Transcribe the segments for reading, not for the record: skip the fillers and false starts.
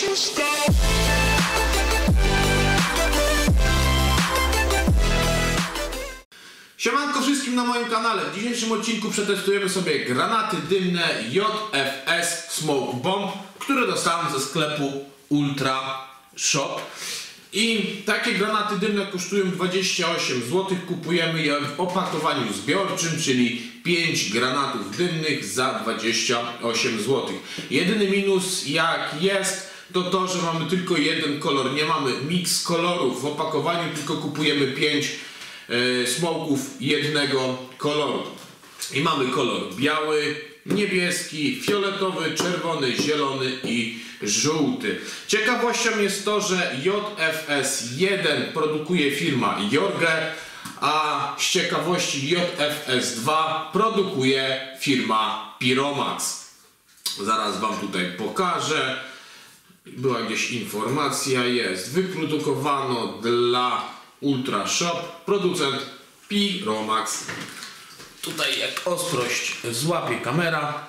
Siemanko wszystkim na moim kanale. W dzisiejszym odcinku przetestujemy sobie granaty dymne JFS Smoke Bomb, które dostałem ze sklepu Ultra Shop. I takie granaty dymne kosztują 28 zł. Kupujemy je w opakowaniu zbiorczym, czyli 5 granatów dymnych za 28 zł. Jedyny minus jak jest, to to, że mamy tylko jeden kolor. Nie mamy mix kolorów w opakowaniu, tylko kupujemy 5 smoków jednego koloru. I mamy kolor biały, niebieski, fioletowy, czerwony, zielony i żółty. Ciekawością jest to, że JFS 1 produkuje firma Jorge, a z ciekawości JFS 2 produkuje firma Piromax. Zaraz wam tutaj pokażę. Była gdzieś informacja, jest. Wyprodukowano dla Ultra Shop, producent Piromax. Tutaj jak ostrość złapie kamera,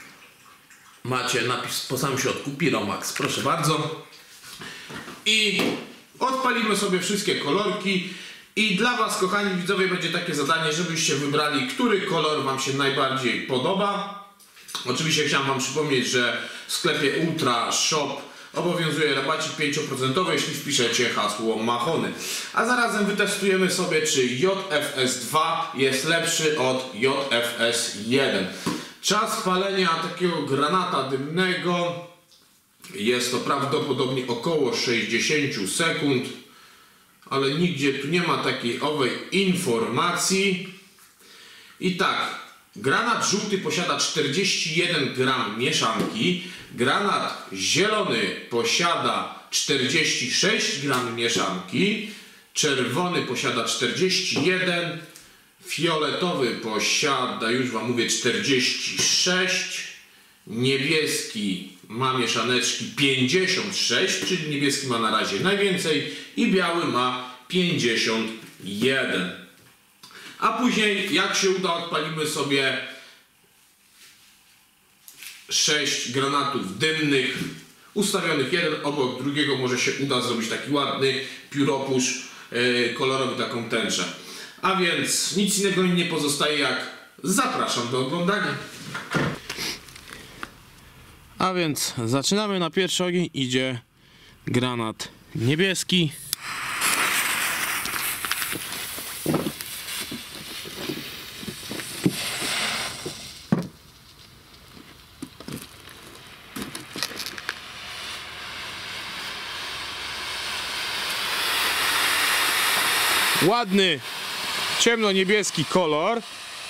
macie napis po samym środku Piromax, proszę bardzo. I odpalimy sobie wszystkie kolorki i dla was, kochani widzowie, będzie takie zadanie, żebyście wybrali, który kolor wam się najbardziej podoba. Oczywiście chciałem wam przypomnieć, że w sklepie Ultra Shop obowiązuje rabacik 5%, jeśli wpiszecie hasło Machony. A zarazem wytestujemy sobie, czy JFS 2 jest lepszy od JFS 1. Czas palenia takiego granata dymnego jest to prawdopodobnie około 60 sekund, ale nigdzie tu nie ma takiej owej informacji. I tak, granat żółty posiada 41 gram mieszanki, granat zielony posiada 46 gram mieszanki, czerwony posiada 41, fioletowy posiada, już wam mówię, 46, niebieski ma mieszaneczki 56, czyli niebieski ma na razie najwięcej i biały ma 51. A później, jak się uda, odpalimy sobie 6 granatów dymnych ustawionych jeden obok drugiego. Może się uda zrobić taki ładny pióropusz kolorowy, taką tęczę. A więc nic innego mi nie pozostaje, jak zapraszam do oglądania. A więc zaczynamy. Na pierwszy ogień idzie granat niebieski. Ładny, ciemno-niebieski kolor.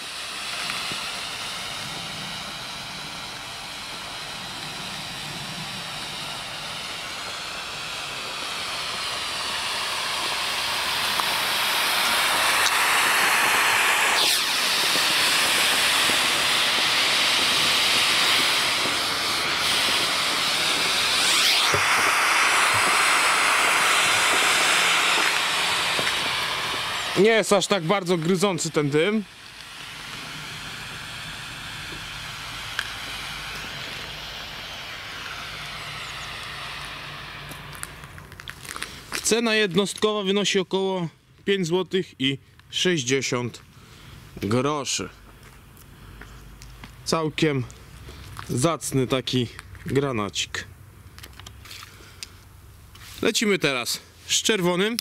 Nie jest aż tak bardzo gryzący ten dym. Cena jednostkowa wynosi około 5 zł i 60 groszy. Całkiem zacny taki granacik. Lecimy teraz z czerwonym.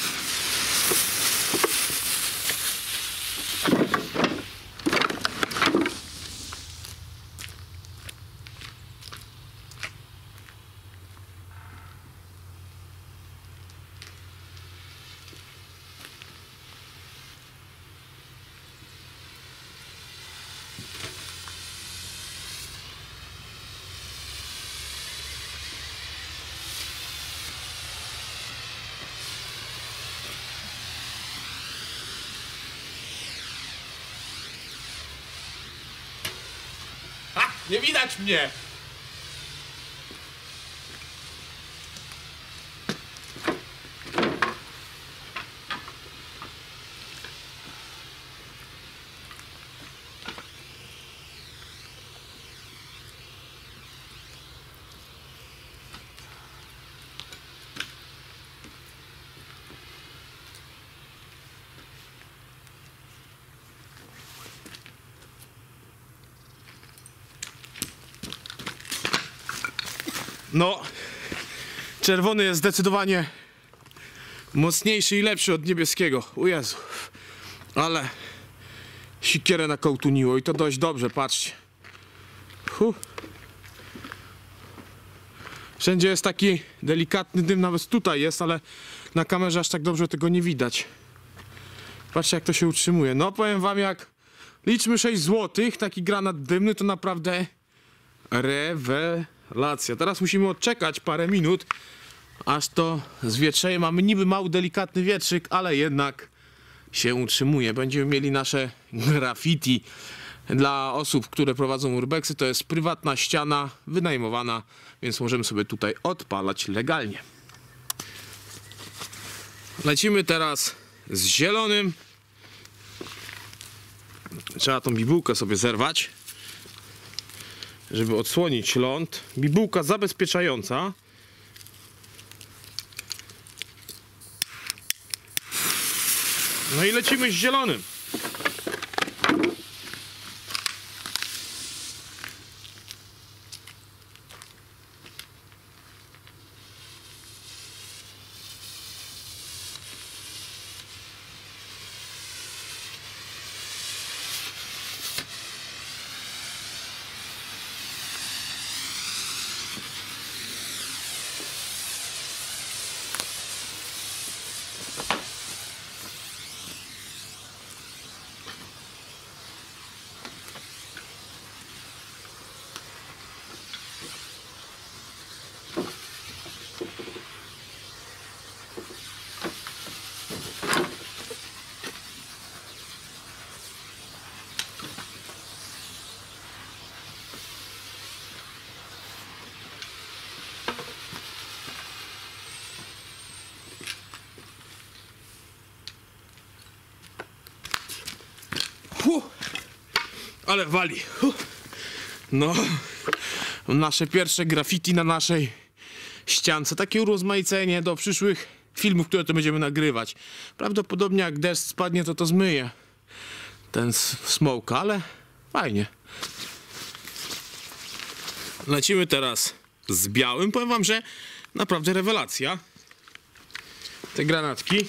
Nie widać mnie! No, czerwony jest zdecydowanie mocniejszy i lepszy od niebieskiego. O Jezu. Ale sikierę nakołtuniło i to dość dobrze, patrzcie. Wszędzie jest taki delikatny dym, nawet tutaj jest, ale na kamerze aż tak dobrze tego nie widać. Patrzcie, jak to się utrzymuje. No, powiem wam, jak liczmy 6 zł, taki granat dymny to naprawdę rewelacja. Teraz musimy odczekać parę minut, aż to zwietrzeje. Mamy niby mały, delikatny wietrzyk, ale jednak się utrzymuje. Będziemy mieli nasze graffiti. Dla osób, które prowadzą urbexy, to jest prywatna ściana wynajmowana, więc możemy sobie tutaj odpalać legalnie. Lecimy teraz z zielonym. Trzeba tą bibułkę sobie zerwać, żeby odsłonić ląd. Bibułka zabezpieczająca. No i lecimy z zielonym. Ale wali. No, nasze pierwsze graffiti na naszej ściance. Takie urozmaicenie do przyszłych filmów, które to będziemy nagrywać. Prawdopodobnie jak deszcz spadnie, to zmyje ten smoke, ale fajnie. Lecimy teraz z białym. Powiem wam, że naprawdę rewelacja. Te granatki.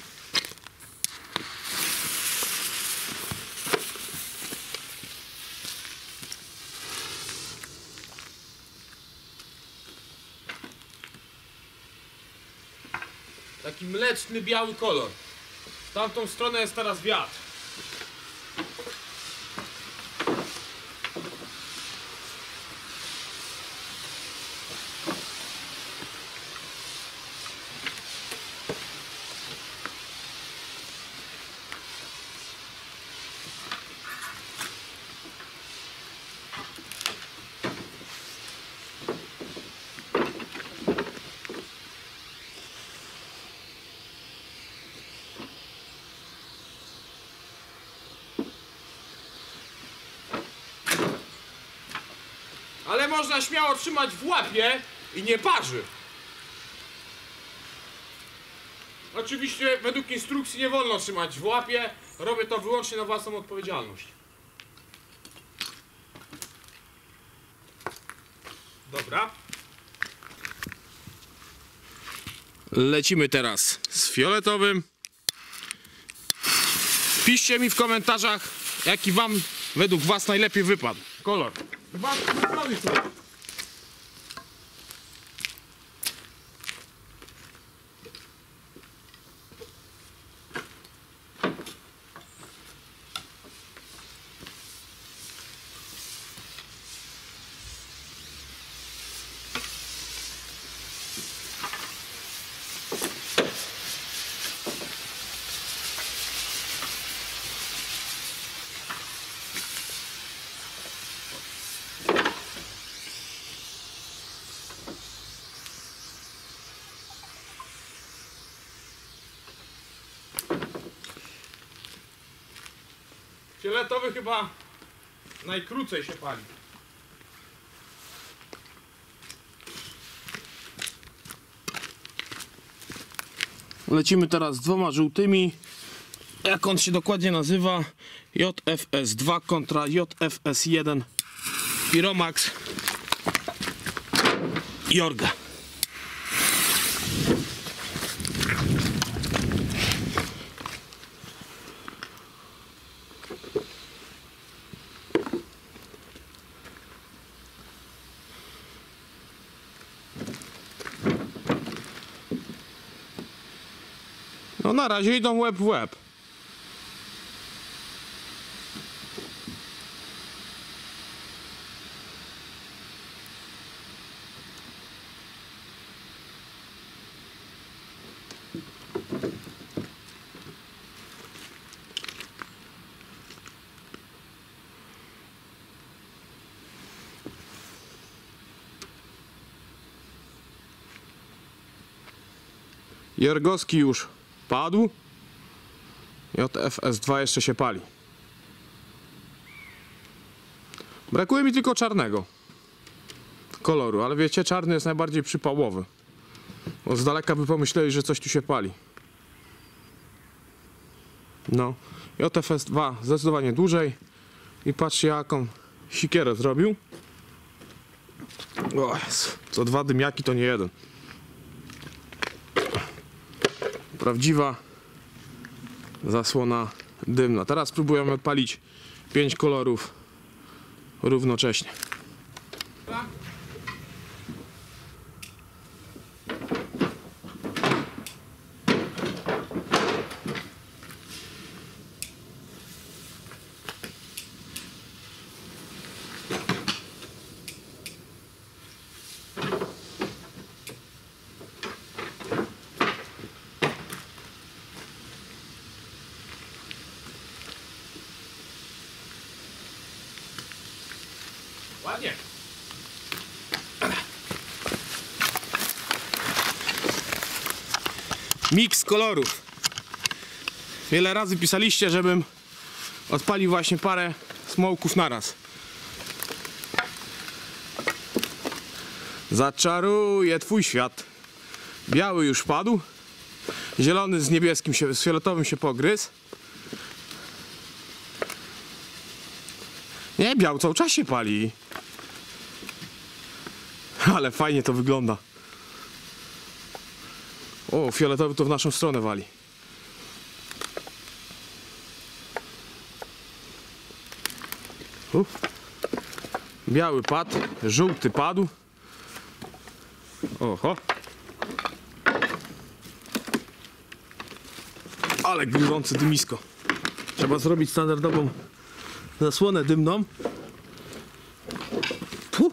Taki mleczny, biały kolor. W tamtą stronę jest teraz wiatr. Ale można śmiało trzymać w łapie i nie parzy. Oczywiście według instrukcji nie wolno trzymać w łapie. Robię to wyłącznie na własną odpowiedzialność. Dobra. Lecimy teraz z fioletowym. Piszcie mi w komentarzach, jaki wam według was najlepiej wypadł kolor. Chyba fioletowy chyba najkrócej się pali. Lecimy teraz z dwoma żółtymi. Jak on się dokładnie nazywa? JFS2 kontra JFS1 Piromax Jorga. No na razie idą łeb w łeb. Jergowski już padł. JFS2 jeszcze się pali. Brakuje mi tylko czarnego koloru, ale wiecie, czarny jest najbardziej przypałowy. Bo z daleka by pomyśleli, że coś tu się pali. No, JFS2 zdecydowanie dłużej. I patrzcie, jaką sikierę zrobił. O Jezu, co dwa dymiaki to nie jeden. Prawdziwa zasłona dymna. Teraz spróbujemy odpalić 5 kolorów równocześnie. Ładnie. Miks kolorów. Wiele razy pisaliście, żebym odpalił właśnie parę smoków naraz. Zaczaruję twój świat. Biały już padł. Zielony z niebieskim z fioletowym się pogryzł. Nie, biały cały czas się pali. Ale fajnie to wygląda. O, fioletowy to w naszą stronę wali. Biały padł, żółty padł. Oho. Ale górące dymisko. Trzeba zrobić standardową zasłonę dymną. Puh.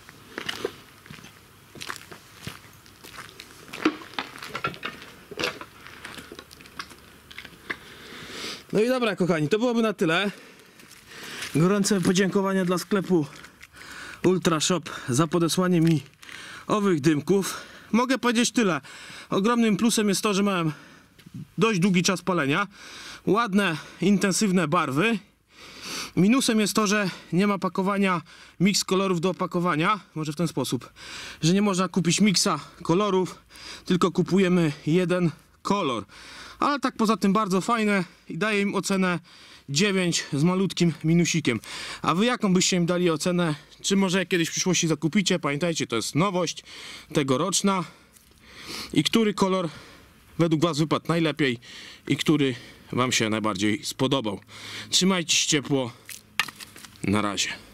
No i dobra, kochani, to byłoby na tyle. Gorące podziękowania dla sklepu Ultra Shop za podesłanie mi owych dymków. Mogę powiedzieć tyle. Ogromnym plusem jest to, że miałem dość długi czas palenia. Ładne, intensywne barwy. Minusem jest to, że nie ma pakowania miks kolorów do opakowania. Może w ten sposób, że nie można kupić miksa kolorów, tylko kupujemy jeden kolor. Ale tak poza tym bardzo fajne i daję im ocenę 9 z malutkim minusikiem. A wy jaką byście im dali ocenę? Czy może kiedyś w przyszłości zakupicie? Pamiętajcie, to jest nowość tegoroczna. I który kolor według was wypadł najlepiej i który wam się najbardziej spodobał? Trzymajcie się ciepło. Na razie.